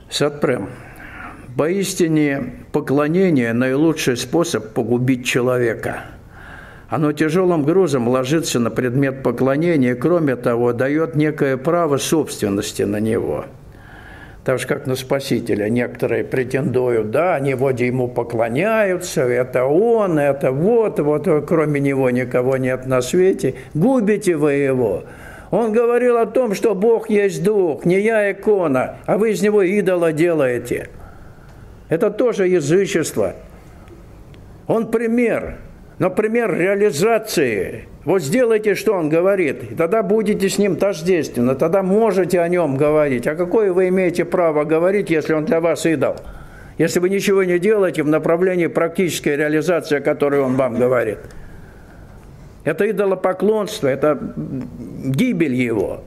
Сатпрем. Поистине, поклонение – наилучший способ погубить человека. Оно тяжелым грузом ложится на предмет поклонения и, кроме того, дает некое право собственности на него. Так же, как на Спасителя. Некоторые претендуют, да, они вроде ему поклоняются, это он, это вот, кроме него никого нет на свете. Губите вы его. Он говорил о том, что Бог есть Дух, не я икона, а вы из него идола делаете. Это тоже язычество. Он пример, но пример реализации. Вот сделайте, что он говорит, и тогда будете с ним тождественны, тогда можете о нем говорить. А какое вы имеете право говорить, если он для вас идол? Если вы ничего не делаете в направлении практической реализации, о которой он вам говорит. Это идолопоклонство, это гибель его.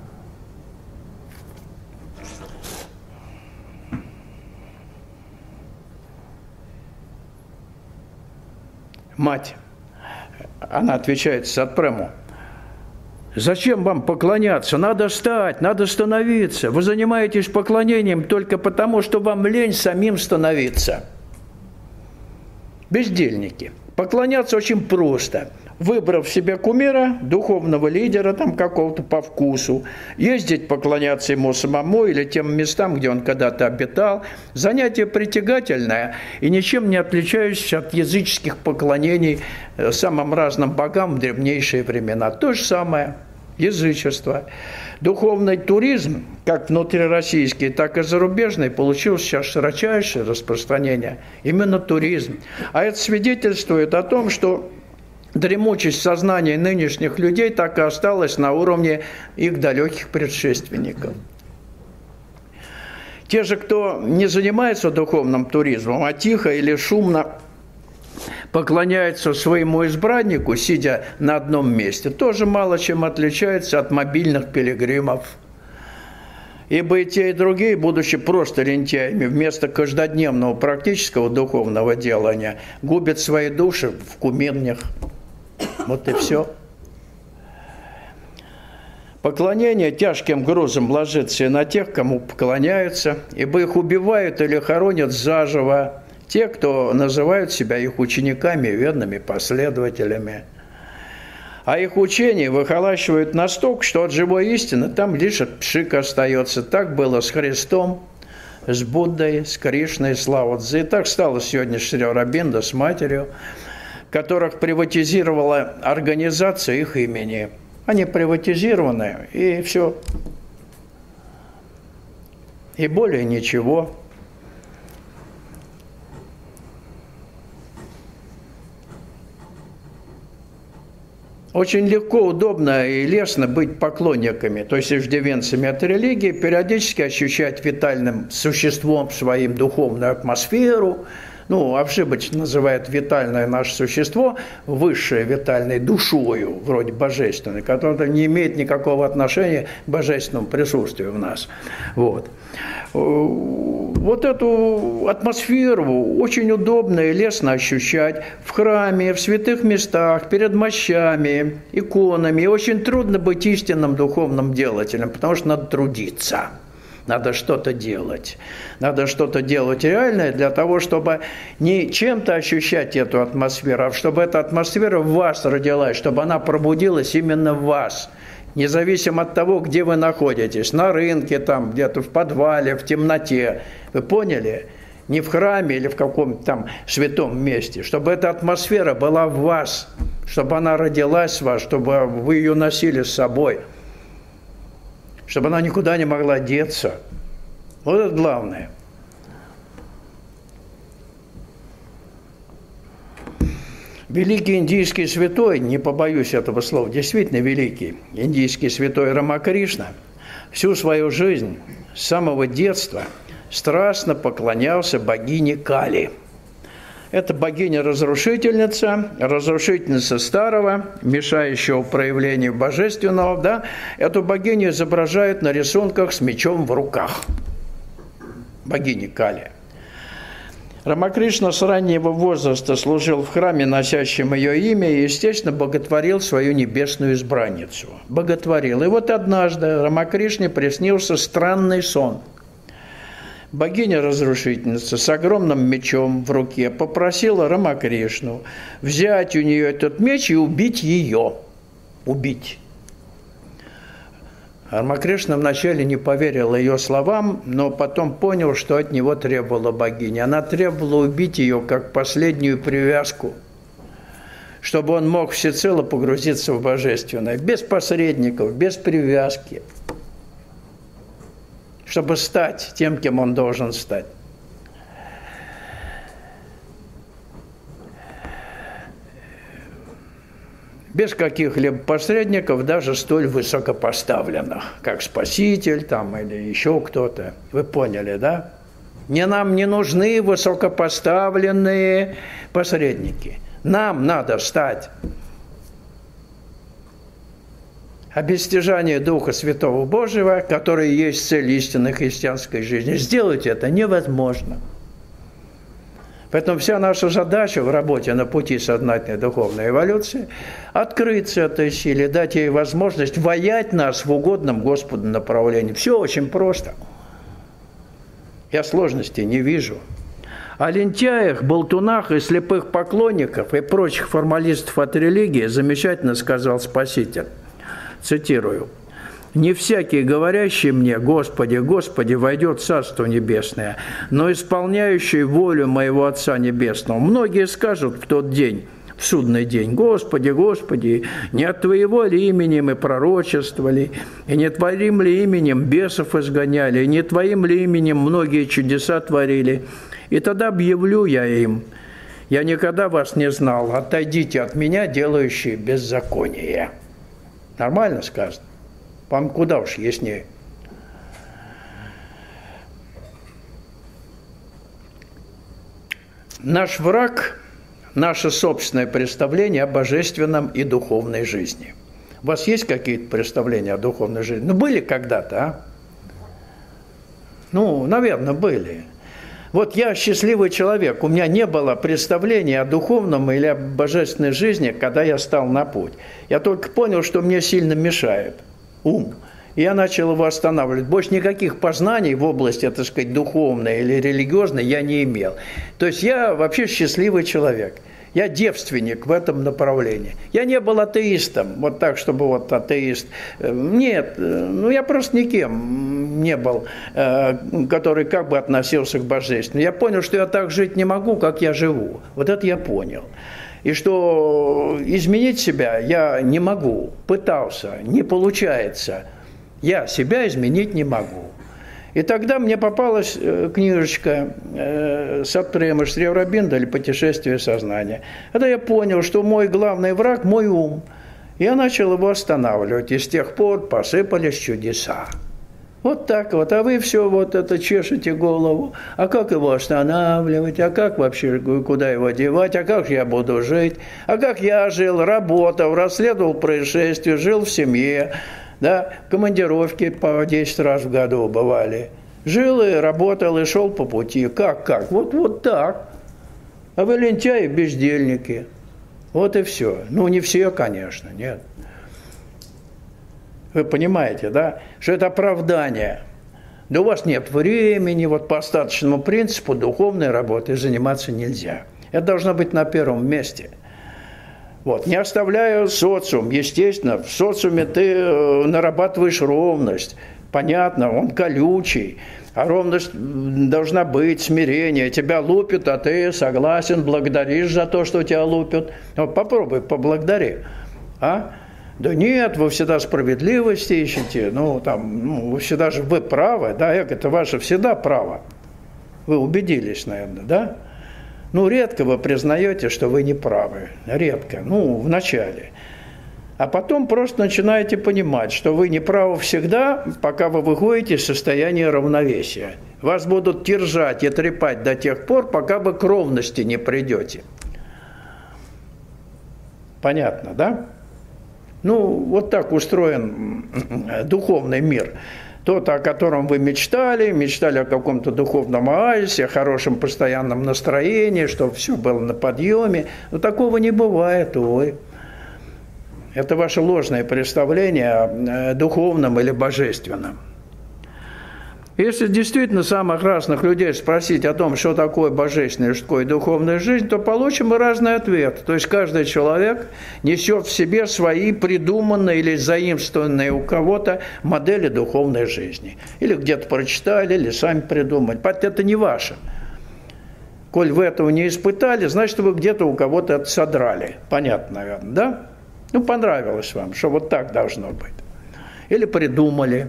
Мать, она отвечает Сатпрему: зачем вам поклоняться? Надо встать, надо становиться. Вы занимаетесь поклонением только потому, что вам лень самим становиться. Бездельники. Поклоняться очень просто. Выбрав себе кумира, духовного лидера, там какого-то по вкусу, ездить поклоняться ему самому или тем местам, где он когда-то обитал. Занятие притягательное и ничем не отличающееся от языческих поклонений самым разным богам в древнейшие времена. То же самое язычество. Духовный туризм, как внутрироссийский, так и зарубежный, получил сейчас широчайшее распространение. Именно туризм. А это свидетельствует о том, что дремучесть сознания нынешних людей так и осталась на уровне их далеких предшественников. Те же, кто не занимается духовным туризмом, а тихо или шумно поклоняются своему избраннику, сидя на одном месте, тоже мало чем отличаются от мобильных пилигримов. Ибо и те, и другие, будучи просто лентяями, вместо каждодневного практического духовного делания, губят свои души в кумирнях. Вот и все. Поклонение тяжким грузом ложится и на тех, кому поклоняются, ибо их убивают или хоронят заживо те, кто называют себя их учениками и верными последователями. А их учение выхолащивают настолько, что от живой истины там лишь пшик остается. Так было с Христом, с Буддой, с Кришной, с Лао Цзы. И так стало сегодня с Шри Аурабинда, с матерью, которых приватизировала организация их имени. Они приватизированы, и все. И более ничего. Очень легко, удобно и лестно быть поклонниками, то есть иждивенцами от религии, периодически ощущать витальным существом своим духовную атмосферу. Ошибочно называют витальное наше существо высшее витальной душою, вроде божественной, которая не имеет никакого отношения к божественному присутствию в нас. Вот эту атмосферу очень удобно и лестно ощущать в храме, в святых местах, перед мощами, иконами. И очень трудно быть истинным духовным делателем, потому что надо трудиться. Надо что-то делать. Надо что-то делать реальное для того, чтобы не чем-то ощущать эту атмосферу, а чтобы эта атмосфера в вас родилась, чтобы она пробудилась именно в вас. Независимо от того, где вы находитесь. На рынке, там, где-то в подвале, в темноте. Вы поняли? Не в храме или в каком-то там святом месте. Чтобы эта атмосфера была в вас. Чтобы она родилась в вас, чтобы вы ее носили с собой. Чтобы она никуда не могла деться. Вот это главное. Великий индийский святой, не побоюсь этого слова, действительно великий индийский святой Рамакришна, всю свою жизнь с самого детства страстно поклонялся богине Кали. Это богиня-разрушительница, разрушительница старого, мешающего проявлению божественного. Да? Эту богиню изображают на рисунках с мечом в руках. Богиня Кали. Рамакришна с раннего возраста служил в храме, носящем ее имя, и, естественно, боготворил свою небесную избранницу. Боготворил. И вот однажды Рамакришне приснился странный сон. богиня-разрушительница с огромным мечом в руке попросила Рамакришну взять у нее этот меч и убить ее. Убить. Рамакришна вначале не поверил ее словам, но потом понял, что от него требовала богиня. Она требовала убить ее как последнюю привязку, чтобы он мог всецело погрузиться в божественное, без посредников, без привязки, чтобы стать тем, кем он должен стать. Без каких-либо посредников, даже столь высокопоставленных, как Спаситель там, или еще кто-то. Вы поняли, да? Нам не нужны высокопоставленные посредники. Нам надо стать. Обестяжание Духа Святого Божьего, который есть цель истинной христианской жизни. Сделать это невозможно. Поэтому вся наша задача в работе на пути сознательной духовной эволюции – открыться этой силе, дать ей возможность воять нас в угодном Господу направлении. Все очень просто. Я сложностей не вижу. О лентяях, болтунах и слепых поклонников и прочих формалистов от религии замечательно сказал Спаситель. Цитирую. «Не всякий, говорящий мне, Господи, Господи, войдет в Царство Небесное, но исполняющий волю моего Отца Небесного. Многие скажут в тот день, в судный день, Господи, Господи, не от Твоего ли именем мы пророчествовали, и не Твоим ли именем бесов изгоняли, и не Твоим ли именем многие чудеса творили? И тогда объявлю я им, я никогда вас не знал, отойдите от меня, делающие беззаконие». Нормально сказано? Вам куда уж яснее. Наш враг – наше собственное представление о божественном и духовной жизни. У вас есть какие-то представления о духовной жизни? Ну, были когда-то, а? Ну, наверное, были. Вот я счастливый человек, у меня не было представления о духовном или о божественной жизни, когда я стал на путь. Я только понял, что мне сильно мешает ум. И я начал его останавливать. Больше никаких познаний в области, так сказать, духовной или религиозной я не имел. То есть я вообще счастливый человек. Я девственник в этом направлении. Я не был атеистом, вот так, чтобы вот атеист. Нет, ну я просто никем не был, который как бы относился к божественному. Я понял, что я так жить не могу, как я живу. Вот это я понял. И что изменить себя я не могу. Пытался, не получается. Я себя изменить не могу. И тогда мне попалась книжечка Сатпрема Шри Аурабинда или «Путешествие сознания». Тогда я понял, что мой главный враг – мой ум. Я начал его останавливать, и с тех пор посыпались чудеса. Вот так вот, а вы все вот это чешете голову. А как его останавливать? А как вообще, куда его девать? А как я буду жить? А как я жил, работал, расследовал происшествия, жил в семье? Да, командировки по 10 раз в году бывали. Жил и работал, и шел по пути. Как? Вот так. А вы лентяи, бездельники. Вот и все. Ну, не все, конечно, нет. Вы понимаете, да, что это оправдание. Да у вас нет времени, вот по остаточному принципу духовной работой заниматься нельзя. Это должно быть на первом месте. Вот. Не оставляя социум, естественно, в социуме ты нарабатываешь ровность. Понятно, он колючий, а ровность должна быть, смирение. Тебя лупят, а ты согласен, благодаришь за то, что тебя лупят. Вот попробуй, поблагодари. А? Да нет, вы всегда справедливости ищете, вы всегда же, вы правы, да, это ваше всегда право. Вы убедились, наверное, да? Редко вы признаете, что вы не правы. Редко. В начале. А потом просто начинаете понимать, что вы не правы всегда, пока вы выходите из состояния равновесия. Вас будут держать и трепать до тех пор, пока вы к ровности не придете. Понятно, да? Вот так устроен духовный мир. Тот, о котором вы мечтали о каком-то духовном оазисе, о хорошем постоянном настроении, чтобы все было на подъеме. Но такого не бывает, увы. Это ваше ложное представление о духовном или божественном. Если действительно самых разных людей спросить о том, что такое божественная, что такое духовная жизнь, то получим и разный ответ. То есть каждый человек несет в себе свои придуманные или заимствованные у кого-то модели духовной жизни. Или где-то прочитали, или сами придумали. Это не ваше. Коль вы этого не испытали, значит, вы где-то у кого-то это содрали. Понятно, наверное, да? Ну, понравилось вам, что вот так должно быть. Или придумали.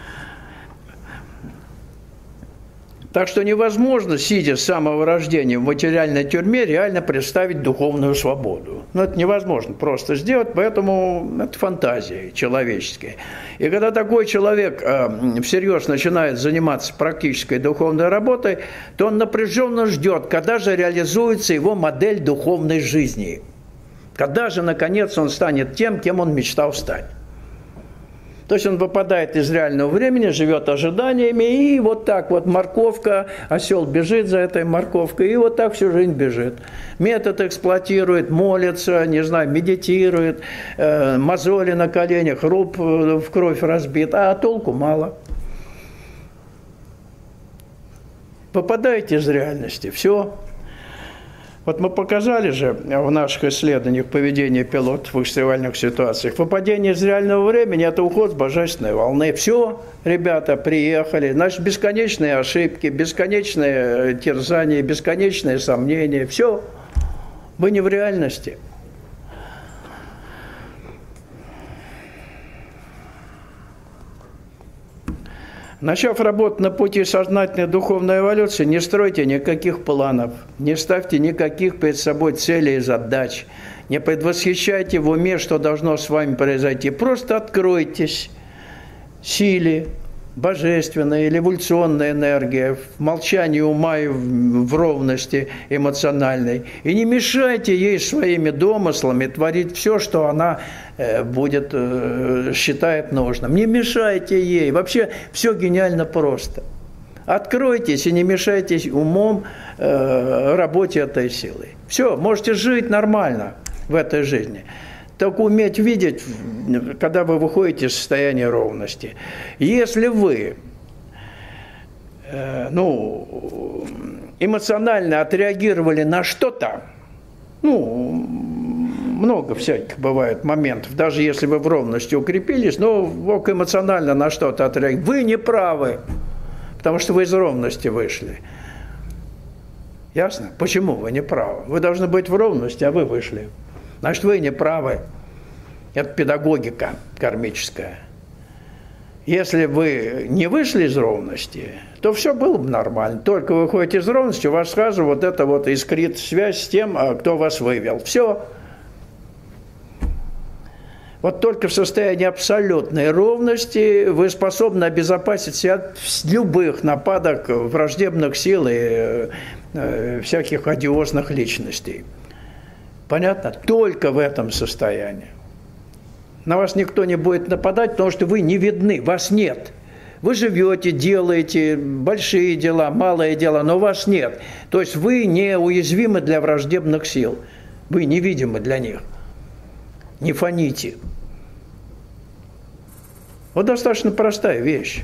Так что невозможно, сидя с самого рождения в материальной тюрьме, реально представить духовную свободу. Но это невозможно просто сделать, поэтому это фантазия человеческая. И когда такой человек всерьез начинает заниматься практической духовной работой, то он напряженно ждет, когда же реализуется его модель духовной жизни. Когда же, наконец, он станет тем, кем он мечтал стать. То есть он выпадает из реального времени, живет ожиданиями, и вот так вот морковка, осел бежит за этой морковкой, и вот так всю жизнь бежит. Метод эксплуатирует, молится, не знаю, медитирует, мозоли на коленях, руб в кровь разбит, а толку мало. Выпадаете из реальности, все. Вот мы показали же в наших исследованиях поведения пилотов в экстремальных ситуациях. Выпадение из реального времени – это уход с божественной волны. Все, ребята, приехали. Значит, бесконечные ошибки, бесконечные терзания, бесконечные сомнения. Все, вы не в реальности. Начав работу на пути сознательной духовной эволюции, не стройте никаких планов, не ставьте никаких перед собой целей и задач, не предвосхищайте в уме, что должно с вами произойти. Просто откройтесь силе, божественная или эволюционная энергия, в молчании ума и в ровности эмоциональной. И не мешайте ей своими домыслами творить все, что она будет, считает нужным. Не мешайте ей. Вообще все гениально просто. Откройтесь и не мешайтесь умом работе этой силы. Все, можете жить нормально в этой жизни. Только уметь видеть, когда вы выходите из состояния ровности. Если вы эмоционально отреагировали на что-то, много всяких бывает моментов, даже если вы в ровности укрепились, но эмоционально на что-то отреагировали, вы не правы, потому что вы из ровности вышли. Ясно? Почему вы не правы? Вы должны быть в ровности, а вы вышли. Значит, вы не правы. Это педагогика кармическая. Если вы не вышли из ровности, то все было бы нормально. Только вы выходите из ровности, у вас сразу вот это вот искрит связь с тем, кто вас вывел. Все. Вот только в состоянии абсолютной ровности вы способны обезопасить себя от любых нападок враждебных сил и всяких одиозных личностей. Понятно? Только в этом состоянии. На вас никто не будет нападать, потому что вы не видны, вас нет. Вы живете, делаете большие дела, малые дела, но вас нет. То есть вы не уязвимы для враждебных сил. Вы невидимы для них. Не фоните. Вот достаточно простая вещь.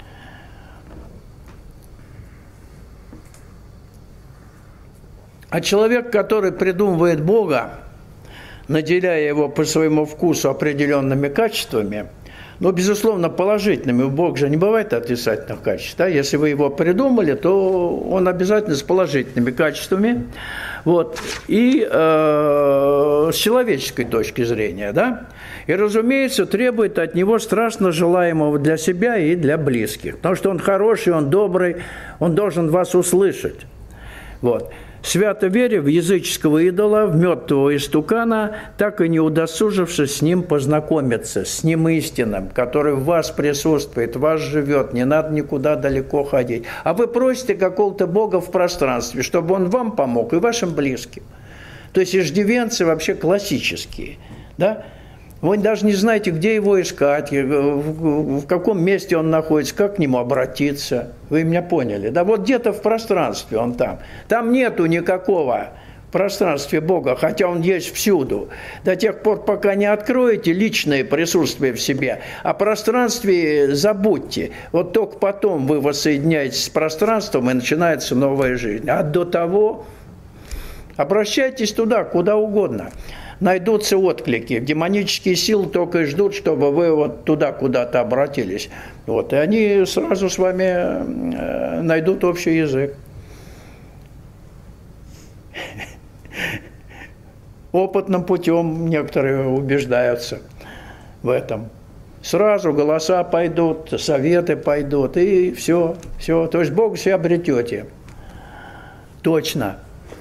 А человек, который придумывает Бога, наделяя его по своему вкусу определенными качествами, безусловно, положительными. Бог же не бывает отрицательных качеств. Да? Если вы его придумали, то он обязательно с положительными качествами. Вот. И с человеческой точки зрения. Да? И, разумеется, требует от него страстно желаемого для себя и для близких. Потому что он хороший, он добрый, он должен вас услышать. Вот. Свято веря в языческого идола, в мертвого истукана, так и не удосужившись с ним познакомиться, с ним истинным, который в вас присутствует, в вас живет, не надо никуда далеко ходить. А вы просите какого-то Бога в пространстве, чтобы он вам помог и вашим близким. То есть иждивенцы вообще классические, да? Вы даже не знаете, где его искать, в каком месте он находится, как к нему обратиться. Вы меня поняли? Да вот где-то в пространстве он там. Там нету никакого пространстве Бога, хотя Он есть всюду. До тех пор, пока не откроете личное присутствие в себе, о пространстве забудьте. Вот только потом вы воссоединяетесь с пространством, и начинается новая жизнь. А до того обращайтесь туда, куда угодно. Найдутся отклики. Демонические силы только и ждут, чтобы вы вот туда куда-то обратились. Вот, и они сразу с вами найдут общий язык. Опытным путем некоторые убеждаются в этом. Сразу голоса пойдут, советы пойдут, и все. То есть Бога себе обретете. Точно.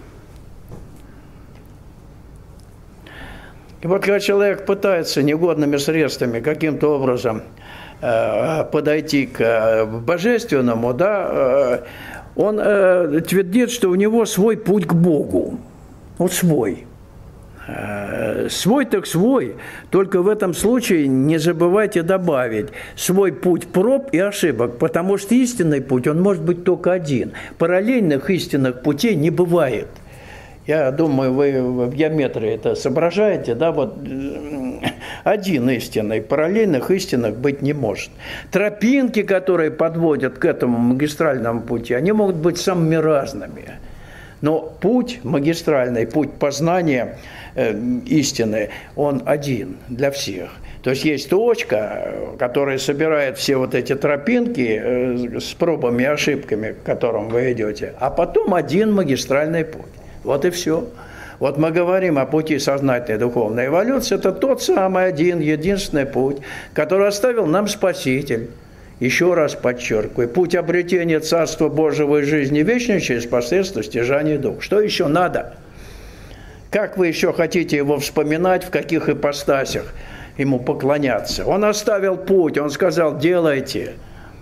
И вот когда человек пытается негодными средствами каким-то образом подойти к божественному, да, он твердит, что у него свой путь к Богу. Вот свой. Свой так свой. Только в этом случае не забывайте добавить свой путь проб и ошибок, потому что истинный путь, он может быть только один. Параллельных истинных путей не бывает. Я думаю, вы в геометрии это соображаете, да, вот один истинный, параллельных истинных быть не может. Тропинки, которые подводят к этому магистральному пути, они могут быть самыми разными. Но путь магистральный, путь познания истины, он один для всех. То есть есть точка, которая собирает все вот эти тропинки с пробами и ошибками, к которым вы идете, а потом один магистральный путь. Вот и все. Вот мы говорим о пути сознательной духовной эволюции. Это тот самый один, единственный путь, который оставил нам Спаситель. Еще раз подчеркиваю, путь обретения Царства Божьего и жизни вечной через посредство стяжания духа. Что еще надо? Как вы еще хотите его вспоминать, в каких ипостасях ему поклоняться? Он оставил путь, он сказал, делайте.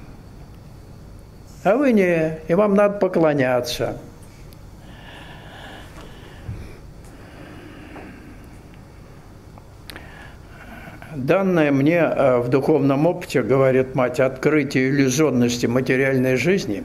А вы не, и вам надо поклоняться. Данное мне в духовном опыте, говорит мать, открытие иллюзорности материальной жизни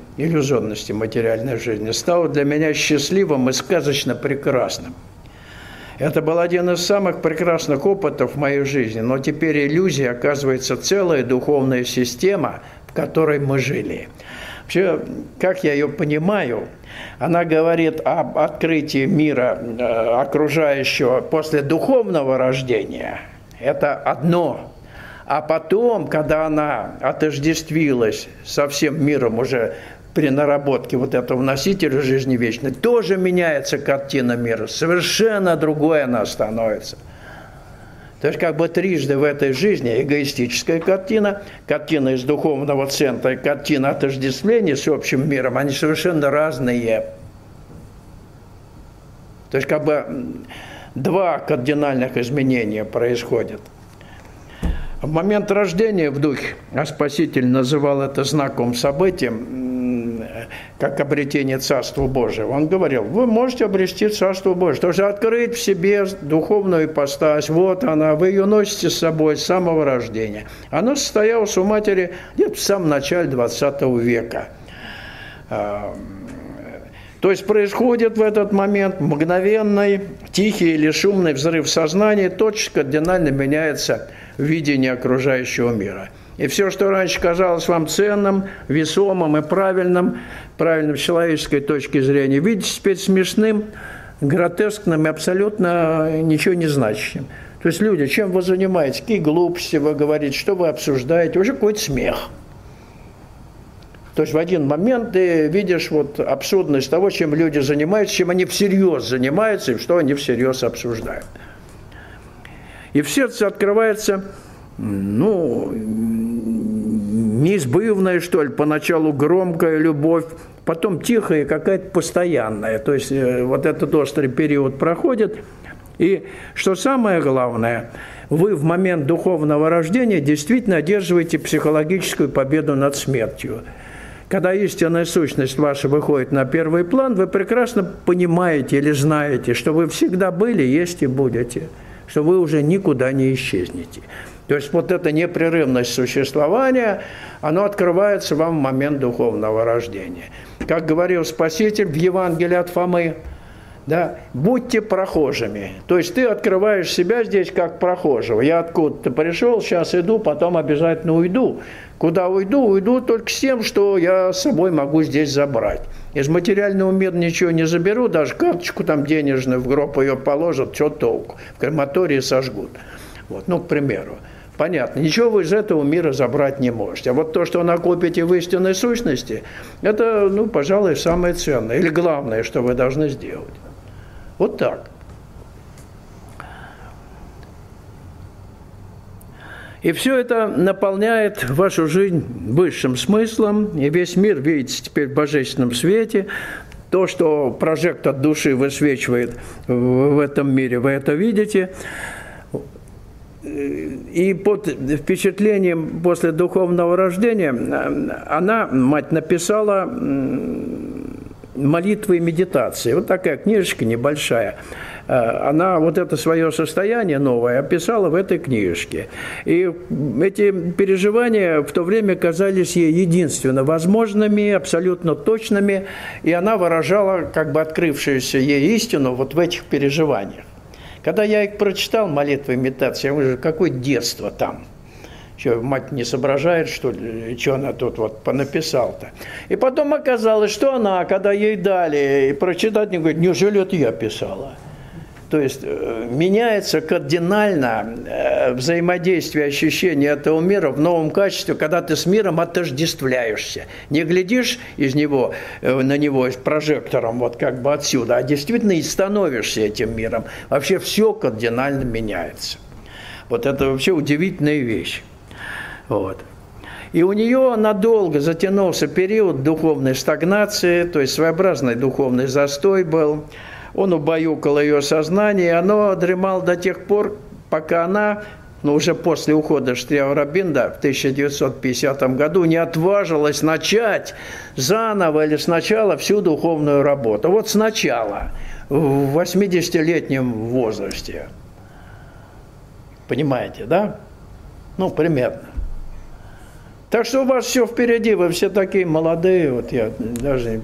стало для меня счастливым и сказочно прекрасным. Это был один из самых прекрасных опытов в моей жизни, но теперь иллюзия оказывается целая духовная система, в которой мы жили. Вообще, как я ее понимаю, она говорит об открытии мира окружающего после духовного рождения. Это одно. А потом, когда она отождествилась со всем миром уже при наработке вот этого носителя жизни вечной, тоже меняется картина мира. Совершенно другой она становится. То есть как бы трижды в этой жизни эгоистическая картина, картина из духовного центра и картина отождествления с общим миром, они совершенно разные. То есть как бы два кардинальных изменения происходят. В момент рождения в духе, а Спаситель называл это знаковым событием, как обретение Царства Божьего. Он говорил, вы можете обрести Царство Божие, тоже открыть в себе духовную ипостась, вот она, вы ее носите с собой с самого рождения. Она состоялась у матери где-то в самом начале 20 века. То есть происходит в этот момент мгновенный, тихий или шумный взрыв сознания, тотчас кардинально меняется видение окружающего мира. И все, что раньше казалось вам ценным, весомым и правильным с человеческой точки зрения, видите теперь смешным, гротескным и абсолютно ничего не значащим. То есть люди, чем вы занимаетесь, какие глупости вы говорите, что вы обсуждаете, уже какой-то смех. То есть в один момент ты видишь вот абсурдность того, чем люди занимаются, чем они всерьез занимаются и что они всерьез обсуждают. И в сердце открывается, неизбывная, что ли, поначалу громкая любовь, потом тихая, какая-то постоянная. То есть вот этот острый период проходит. И что самое главное, вы в момент духовного рождения действительно одерживаете психологическую победу над смертью. Когда истинная сущность ваша выходит на первый план, вы прекрасно понимаете или знаете, что вы всегда были, есть и будете, что вы уже никуда не исчезнете. То есть вот эта непрерывность существования, оно открывается вам в момент духовного рождения. Как говорил Спаситель в Евангелии от Фомы, Да? Будьте прохожими. То есть ты открываешь себя здесь как прохожего. Я откуда-то пришел, сейчас иду, потом обязательно уйду. Куда уйду? Уйду только с тем, что я с собой могу здесь забрать. Из материального мира ничего не заберу, даже карточку там денежную в гроб ее положат, что толку? В крематории сожгут. Вот, ну, к примеру. Понятно, ничего вы из этого мира забрать не можете. А вот то, что накопите в истинной сущности, это, ну, пожалуй, самое ценное или главное, что вы должны сделать. Вот так. И все это наполняет вашу жизнь высшим смыслом, и весь мир видите теперь в божественном свете. То, что прожектор души высвечивает в этом мире, вы это видите. И под впечатлением после духовного рождения она, мать, написала молитвы и медитации. Вот такая книжечка небольшая. Она вот это свое состояние новое описала в этой книжке. И эти переживания в то время казались ей единственно возможными, абсолютно точными, и она выражала как бы открывшуюся ей истину вот в этих переживаниях. Когда я их прочитал, молитвы и медитации, я говорю, какое детство там. Что, мать не соображает, что ли, что она тут вот понаписала-то. И потом оказалось, что она, когда ей дали прочитать, не говорит, неужели это я писала? То есть меняется кардинально взаимодействие, ощущение этого мира в новом качестве, когда ты с миром отождествляешься. Не глядишь из него, на него с прожектором вот как бы отсюда, а действительно и становишься этим миром. Вообще все кардинально меняется. Вот это вообще удивительная вещь. Вот. И у нее надолго затянулся период духовной стагнации, то есть своеобразный духовный застой был. Он убаюкал ее сознание, и оно дремало до тех пор, пока она, ну, уже после ухода Шри Аурабинда в 1950 году не отважилась начать заново или сначала всю духовную работу. Вот сначала, в 80-летнем возрасте. Понимаете, да? Ну, примерно. Так что у вас все впереди, вы все такие молодые, вот я даже...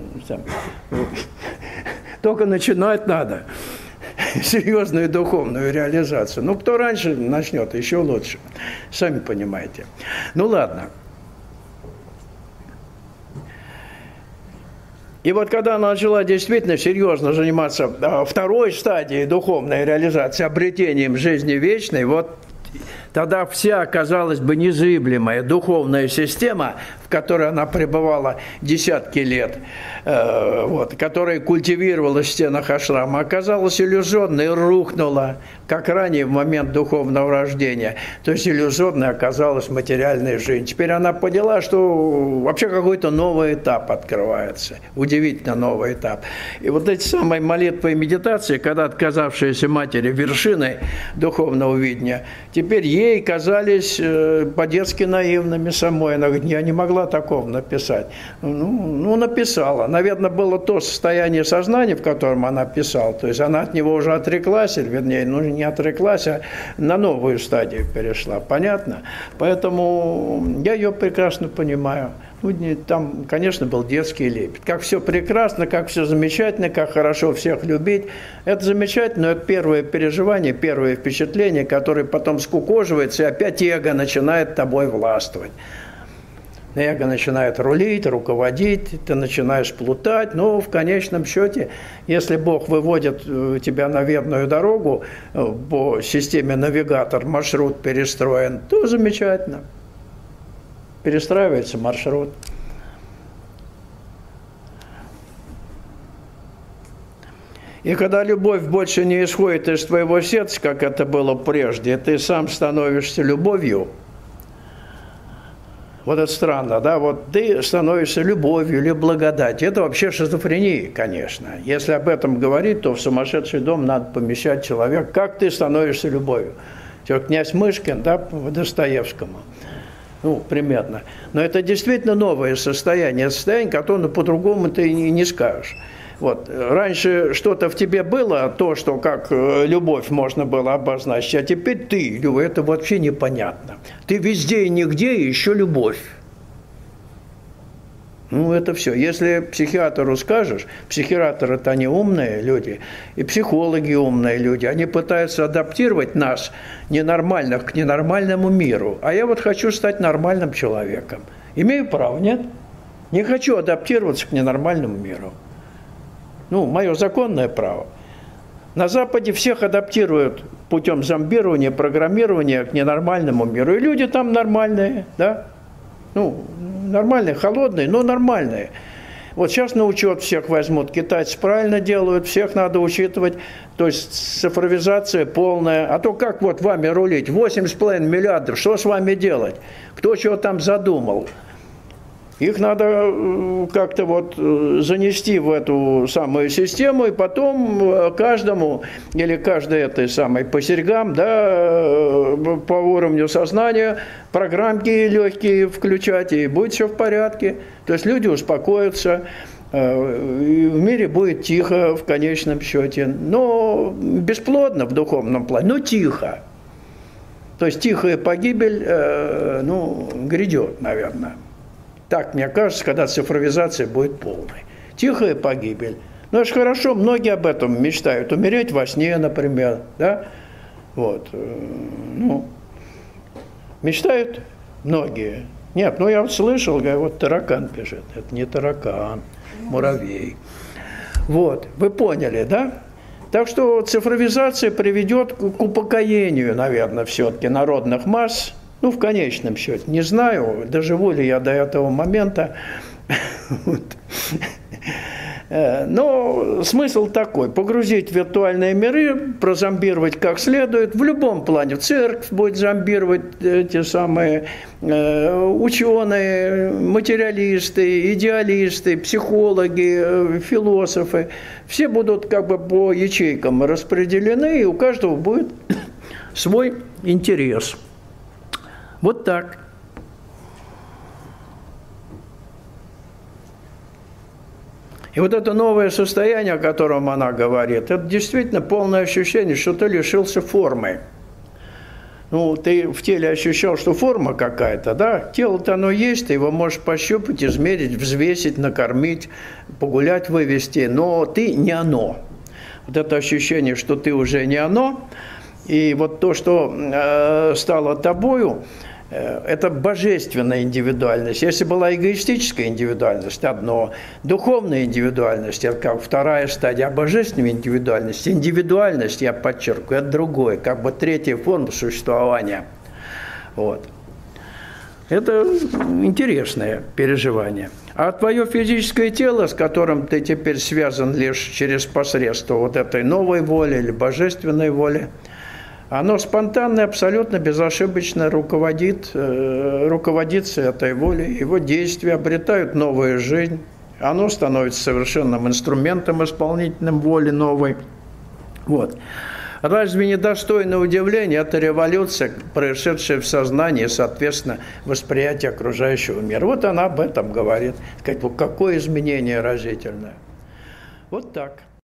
Только начинать надо серьезную духовную реализацию. Ну, кто раньше начнет, еще лучше. Сами понимаете. Ну, ладно. И вот когда она начала действительно серьезно заниматься второй стадией духовной реализации, обретением жизни вечной, вот тогда вся, казалось бы, незыблемая духовная система, в которой она пребывала десятки лет, вот, которая культивировалась в стенах ашрама, оказалась иллюзорной и рухнула, как ранее в момент духовного рождения. То есть иллюзорной оказалась материальная жизнь. Теперь она поняла, что вообще какой-то новый этап открывается, удивительно новый этап. И вот эти самые молитвы и медитации, когда отказавшиеся матери вершиной духовного видения, теперь ей казались по-детски наивными самой. Она говорит, я не могла такого написать. Ну, написала. Наверное, было то состояние сознания, в котором она писала. То есть она от него уже отреклась, или, вернее, ну, не отреклась, а на новую стадию перешла. Понятно? Поэтому я ее прекрасно понимаю. Ну, там, конечно, был детский лепет. Как все прекрасно, как все замечательно, как хорошо всех любить. Это замечательно, но это первое переживание, первое впечатление, которое потом скукоживается, и опять эго начинает тобой властвовать. Эго начинает рулить, руководить, ты начинаешь плутать, но в конечном счете, если Бог выводит тебя на верную дорогу по системе навигатор, маршрут перестроен, то замечательно. Перестраивается маршрут. И когда любовь больше не исходит из твоего сердца, как это было прежде, ты сам становишься любовью. Вот это странно, да? Вот ты становишься любовью или благодатью. Это вообще шизофрения, конечно. Если об этом говорить, то в сумасшедший дом надо помещать человека. Как ты становишься любовью? Князь Мышкин, да, по Достоевскому. Ну, примерно. Но это действительно новое состояние, которое по-другому ты не скажешь. Вот. Раньше что-то в тебе было, то, что как любовь можно было обозначить, а теперь ты, это вообще непонятно. Ты везде и нигде, и еще любовь. Ну, это все. Если психиатру скажешь, психиатры-то они умные люди, и психологи умные люди, они пытаются адаптировать нас, ненормальных, к ненормальному миру. А я вот хочу стать нормальным человеком. Имею право, нет? Не хочу адаптироваться к ненормальному миру. Ну, мое законное право. На Западе всех адаптируют путем зомбирования, программирования к ненормальному миру. И люди там нормальные, да? Ну, нормальные, холодные, но нормальные. Вот сейчас на учет всех возьмут. Китайцы правильно делают, всех надо учитывать. То есть цифровизация полная. А то как вот вами рулить? 8,5 миллиардов, что с вами делать? Кто чего там задумал? Их надо как-то вот занести в эту самую систему, и потом каждому или каждой этой самой по серьгам, да, по уровню сознания программки легкие включать, и будет все в порядке. То есть люди успокоятся, и в мире будет тихо в конечном счете, но бесплодно в духовном плане, но тихо. То есть тихая погибель, грядет, наверное. Так, мне кажется, когда цифровизация будет полной. Тихая погибель. Ну, это же хорошо, многие об этом мечтают. Умереть во сне, например, да? Вот. Мечтают многие. Нет, я вот слышал, вот таракан бежит. Это не таракан, муравей. Вот, вы поняли, да? Так что цифровизация приведет к упокоению, наверное, все-таки народных масс. Ну, в конечном счете, не знаю, доживу ли я до этого момента. Но смысл такой: погрузить в виртуальные миры, прозомбировать как следует, в любом плане. Церковь будет зомбировать, те самые ученые, материалисты, идеалисты, психологи, философы. Все будут как бы по ячейкам распределены, и у каждого будет свой интерес. Вот так. И вот это новое состояние, о котором она говорит, это действительно полное ощущение, что ты лишился формы. Ну, ты в теле ощущал, что форма какая-то, да? Тело-то оно есть, ты его можешь пощупать, измерить, взвесить, накормить, погулять, вывести, но ты не оно. Вот это ощущение, что ты уже не оно, и вот то, что стало тобою, это божественная индивидуальность. Если была эгоистическая индивидуальность, одно, духовная индивидуальность, это как вторая стадия, а божественная индивидуальность, индивидуальность, я подчеркиваю, это другое, как бы третья форма существования. Вот. Это интересное переживание. А твое физическое тело, с которым ты теперь связан лишь через посредство вот этой новой воли или божественной воли, оно спонтанно, абсолютно безошибочно руководится этой волей, его действия обретают новую жизнь, оно становится совершенным инструментом исполнительным воли новой. Вот. Разве не достойно удивления эта революция, происшедшая в сознании, соответственно, восприятие окружающего мира? Вот она об этом говорит. Какое изменение разительное. Вот так.